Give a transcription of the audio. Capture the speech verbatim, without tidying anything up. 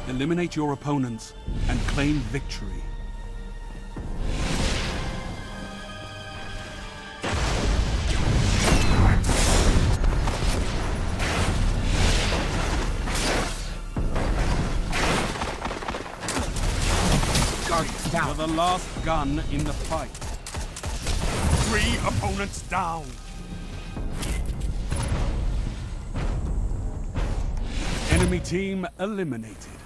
Eliminate your opponents and claim victory. You're the last gun in the fight. Three opponents down. Enemy team eliminated.